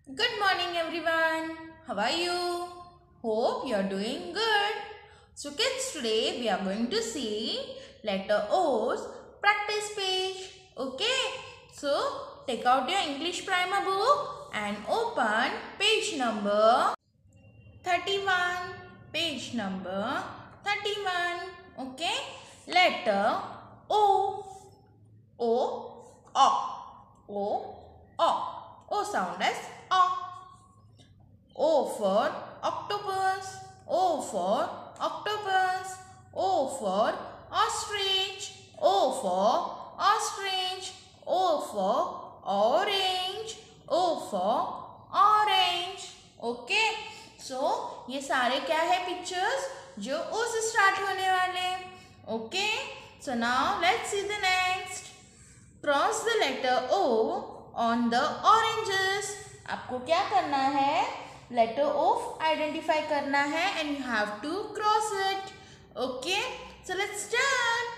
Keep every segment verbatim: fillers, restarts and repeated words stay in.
Good morning everyone. How are you? Hope you are doing good. So kids, today we are going to see letter O's practice page. Okay. So take out your English primer book and open page number thirty-one. Page number thirty-one. Okay. Letter O. O. O. O. O. O sound as O. O for octopus. O for octopus. O for ostrich. O for ostrich. O for orange. O for orange. Okay so ये सारे क्या है pictures जो ओ से start होने वाले. Okay so now let's see the next. Cross the letter O on the oranges. आपको क्या करना है, लेटर ओ आइडेंटिफाई करना है and you have to cross it. Okay so let's start.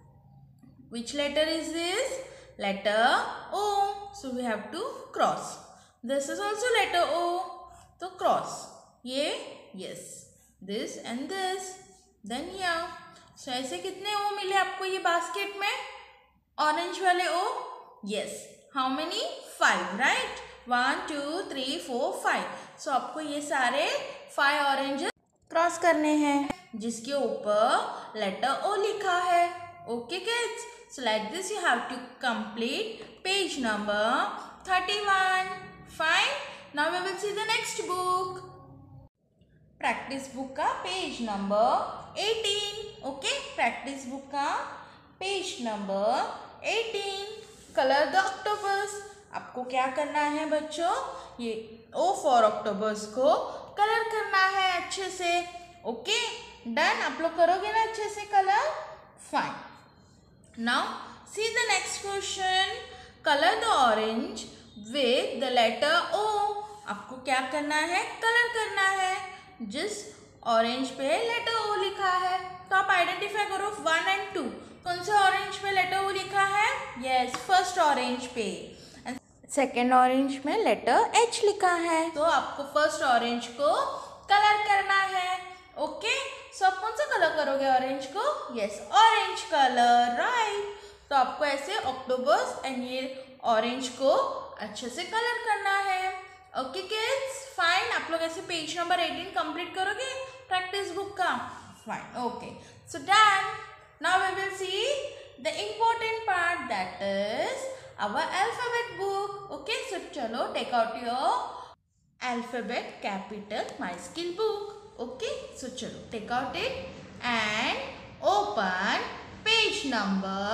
Which letter is this? Letter O. So we have to cross. This is also letter O. So cross. ये yes. This and this. Then here. So ऐसे कितने O मिले आपको ये basket में? Orange वाले O? Yes. How many? Five, right? One, two, three, four, five. So आपको ये सारे five oranges क्रॉस करने हैं जिसके ऊपर लेटर O लिखा है. Okay kids? So like this you have to complete page number thirty-one. Fine. Now we will see the next book. Practice book का page number eighteen. Okay. Practice book का page number eighteen. Color the octopus. आपको क्या करना है बच्चों, ये O for octopus को colour करना है अच्छे से. Okay done. आप लोग करोगे ना अच्छे से colour. Fine. Now see the next question. Color the orange with the letter O. आपको क्या करना है, कलर करना है जिस ऑरेंज पे लेटर O लिखा है. तो आप आइडेंटिफाई करो वन एंड टू. कौन से ऑरेंज पे लेटर O लिखा है? यस, फर्स्ट ऑरेंज पे. एंड सेकेंड ऑरेंज में लेटर H लिखा है. तो आपको फर्स्ट ऑरेंज को कलर करना है. ओके सो आप कौन सा कलर करोगे ऑरेंज को? Yes, orange colour. राइट. तो आपको ऐसे ऑक्टोबस एंड ये ऑरेंज को अच्छे से कलर करना है. Okay kids fine. आप लोग ऐसे पेज नंबर एटीन कंप्लीट करोगे प्रैक्टिस बुक का. Fine. Okay so done. Now we will see the important part that is our alphabet book. Okay so चलो take out your alphabet capital my skill book. Okay, so chalo take out it and open page number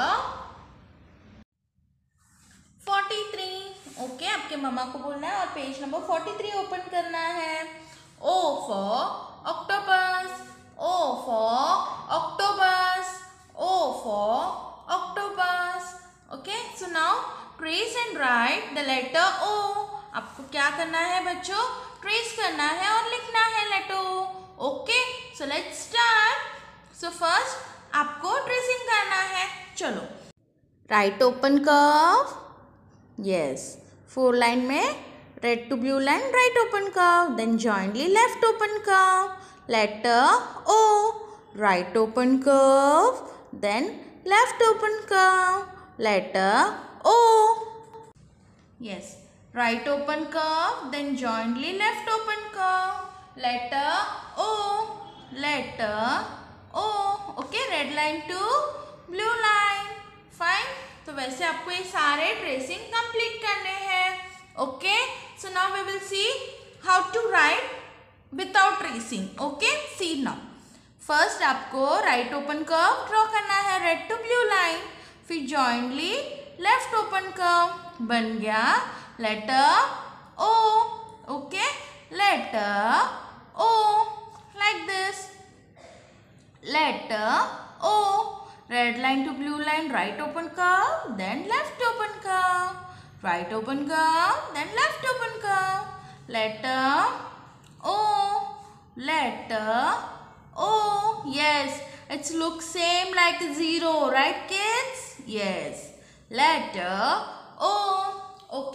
forty-three. Okay, आपके मम्मा को बोलना है और page number forty-three open करना है. O for octopus. O for octopus. O for octopus. Okay, so now trace and write the letter O. आपको क्या करना है बच्चों, ट्रेस करना है और लिखना है letter O. Okay so let's start. So first आपको ट्रेसिंग करना है. चलो right open curve. Yes, four line में red to blue line right open curve. Then jointly left open curve. Letter O. Right open curve. Then left open curve. Letter O. Yes, right open curve, then jointly left open curve. Letter O. Letter O. Okay, red line to blue line. Fine. तो वैसे आपको ये सारे tracing complete करने हैं. Okay so now we will see how to write without tracing. Okay see now. First आपको right open curve draw करना है, रेड टू ब्लू लाइन. फिर जॉइंटली लेफ्ट ओपन कर्व बन गया letter O. Okay, letter O like this. Letter O. Red line to blue line, right open curve, then left open curve. Right open curve, then left open curve. Letter O. Letter O. Yes, it looks same like a zero, right kids? Yes. Letter O. Okay.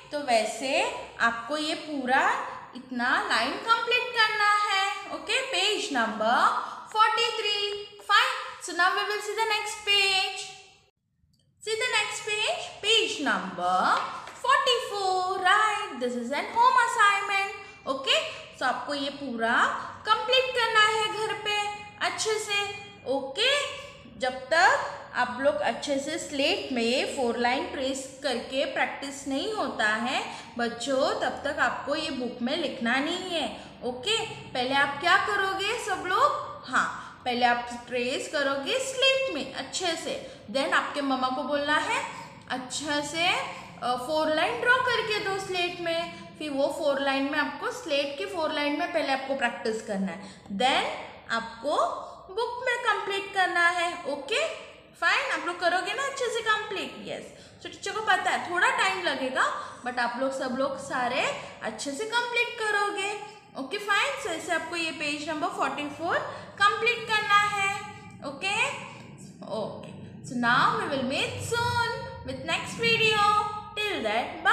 तो वैसे आपको ये पूरा इतना line complete करना है. Okay, page number forty-three. Fine. So now we will see the next page. See the next page. Page number forty-four. Right. This is an home assignment. Okay. So आपको ये पूरा कंप्लीट करना है घर पे अच्छे से. ओके, जब तक आप लोग अच्छे से स्लेट में फोर लाइन ट्रेस करके प्रैक्टिस नहीं होता है बच्चों, तब तक आपको ये बुक में लिखना नहीं है. ओके, पहले आप क्या करोगे सब लोग? हाँ, पहले आप ट्रेस करोगे स्लेट में अच्छे से. देन आपके मम्मा को बोलना है अच्छा से फोर लाइन ड्रॉ करके दो स्लेट में. फिर वो फोर लाइन में आपको स्लेट की फोर लाइन में पहले आपको प्रैक्टिस करना है. देन आपको बुक में कंप्लीट करना है. Okay, fine. आप लोग करोगे ना अच्छे से कंप्लीट? यस. तो टीचर को पता है थोड़ा टाइम लगेगा, बट आप लोग सब लोग सारे अच्छे से कंप्लीट करोगे. Okay, fine. सो ऐसे आपको ये पेज नंबर forty-four कंप्लीट करना है. Okay okay. So now we will meet soon with next video. Till that